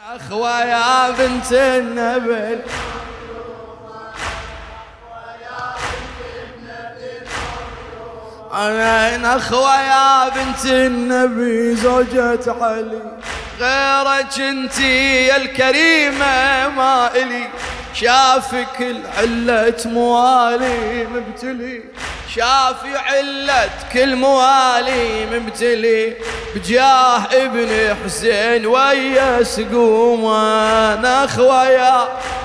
أخوة يا بنت النبي، أنا أخوة يا بنت النبي زوجة علي، غيرك انتي يا الكريمة ما إلي، شافك العلة موالي مبتلي، شافي علة كل موالي مبتلي، بجاه ابن حسين ويا سقومان. أخوة يا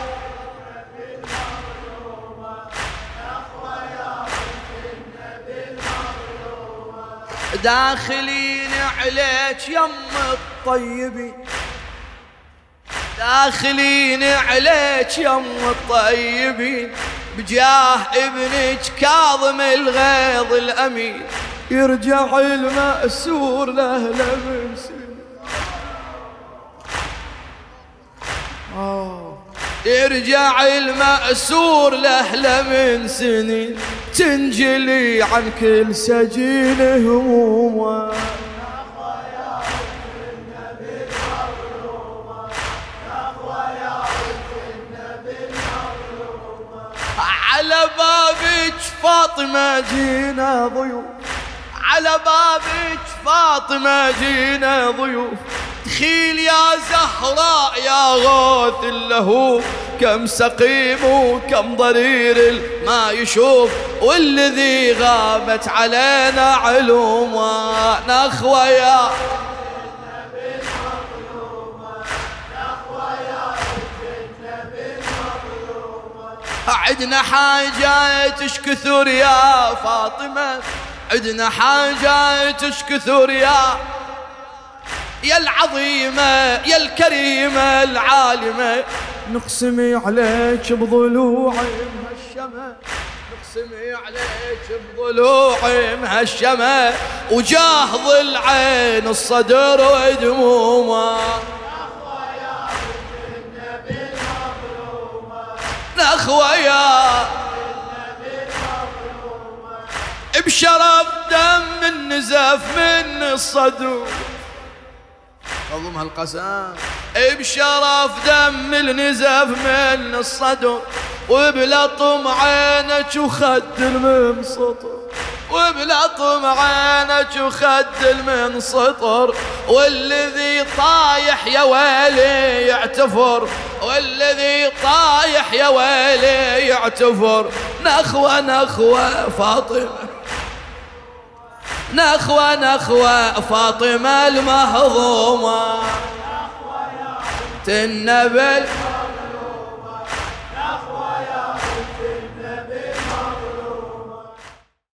داخلين عليك يم الطيبين، داخلين عليك يم الطيبين، بجاه ابنك كاظم الغيظ الأمين، يرجع المأسور لأهله من سنين، يرجع المأسور لأهله من سنين، تنجلي عن كل سجين همومه. على بابك فاطمة جينا ضيوف، على بابك فاطمة جينا ضيوف، دخيل يا زهراء يا غوث اللهوف، كم سقيم وكم ضرير ما يشوف، والذي غابت علينا علومه. أخوة يا عدنا حاجاتش كثر يا فاطمة، عدنا حاجاتش كثر يا العظيمة يا الكريمة العالمة، نقسمي عليك بضلوعي مهشمة، نقسمي عليك بضلوعي مهشمة، وجاه ظل عين الصدر ودمومه. أخوة يا بشرف دم النزف من الصدر، أضم هالقسام، بشرف دم النزف من الصدر، وبلطم عينك وخد المنسطر، وبلطم عينك وخد المنسطر، والذي طايح يا ويلي يعتفر، والذي طايح يا ويلي يعتفر. نخوة نخوة فاطمة، نخوة نخوة فاطمة المهضومة، النبل